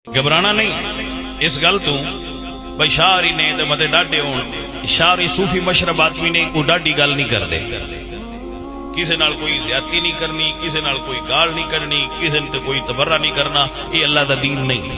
घबराना नहीं इस गल तू भाई शार ही ने तो मते डाडे होन शार ही सूफी मशरब आदमी ने कोई डाडी गल नहीं करते किसी नाल कोई ज्यादती नहीं करनी किसी नाल कोई गाल नहीं करनी किसी ने कोई तबर्रा नहीं करना ये अल्लाह दा दीन नहीं।